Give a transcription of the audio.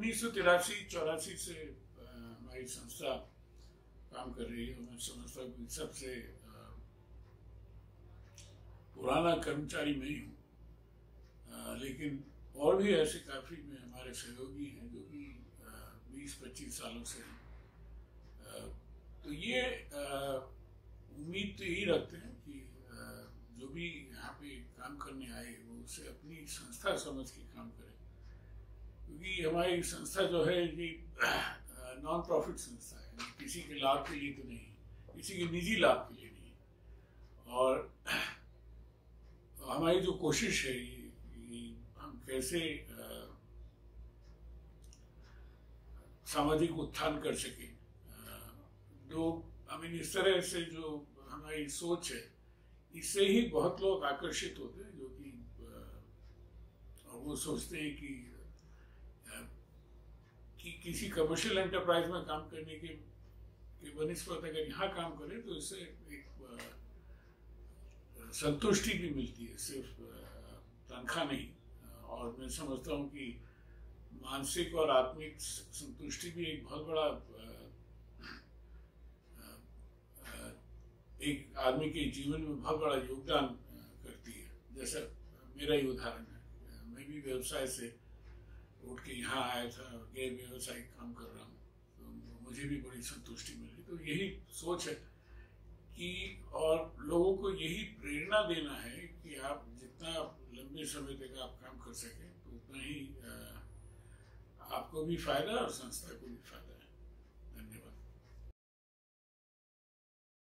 1983-84 से हमारी संस्था काम कर रही है। मैं समझता हूँ कि सबसे पुराना कर्मचारी मैं ही हूँ, लेकिन और भी ऐसे काफ़ी में हमारे सहयोगी हैं जो कि 20-25 सालों से हैं। तो ये उम्मीद तो यही रखते हैं कि जो भी यहाँ पे काम करने आए वो उसे अपनी संस्था समझ के काम करें, क्योंकि हमारी संस्था जो है ये नॉन प्रॉफिट संस्था है, किसी के लाभ के लिए तो नहीं, किसी के निजी लाभ के लिए नहीं। और हमारी जो कोशिश है ये हम कैसे सामाजिक उत्थान कर सके। इस तरह से जो हमारी सोच है इससे ही बहुत लोग आकर्षित होते हैं, जो कि वो सोचते हैं कि किसी कमर्शियल एंटरप्राइज में काम करने के बनिस्बत अगर यहाँ काम करें तो इससे एक संतुष्टि भी मिलती है, सिर्फ तनख्वाह नहीं। और मैं समझता हूँ कि मानसिक और आत्मिक संतुष्टि भी एक बहुत बड़ा एक आदमी के जीवन में बहुत बड़ा योगदान करती है। जैसा मेरा ही उदाहरण है, मैं भी व्यवसाय से उठ के यहाँ आया था, गैर व्यवसायिक काम कर रहा हूँ, तो मुझे भी बड़ी संतुष्टि मिली। तो यही सोच है कि और लोगों को यही प्रेरणा देना है कि आप जितना लंबे समय तक आप काम कर सकें तो उतना ही आपको भी फायदा और संस्था को भी फायदा।